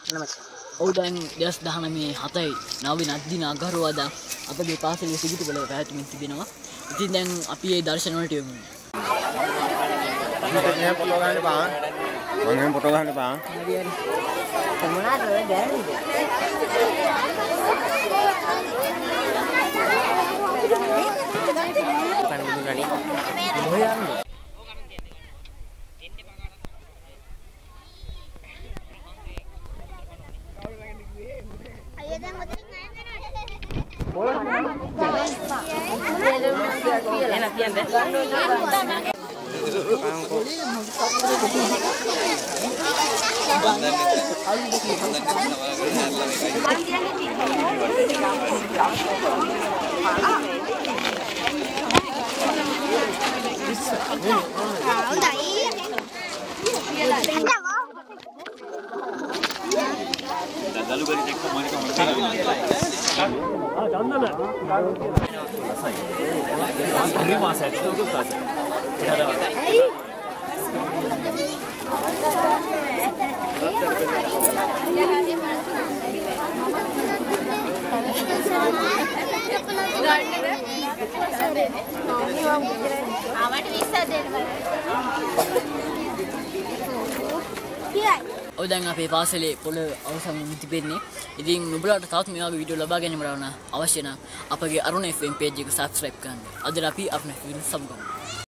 ඔව් දැන් 2019 7 වෙනි දින අගහරුවාදා අපගේ පාසලේ සිගිතිපොළ පැවැත්මෙන් තිබෙනවා. ඉතින් දැන් අපි මේ දර්ශන වලට යමු. මම ෆොටෝ ගන්න බා. මම ෆොටෝ ගන්න බා. මොනවාද දැනෙන්නේ? ඔය දැන් අපේ පාසලේ පොළ අවසන් වෙමින් තිබෙන්නේ. ඉතින් නුඹලාට තවත් මේ වගේ වීඩියෝ ලබා ගැනීමට අවශ්‍ය නම් අපගේ අරුණ FM page එක subscribe කරන්න. අද අපි අපේ ෆිල්ම් සමගමු.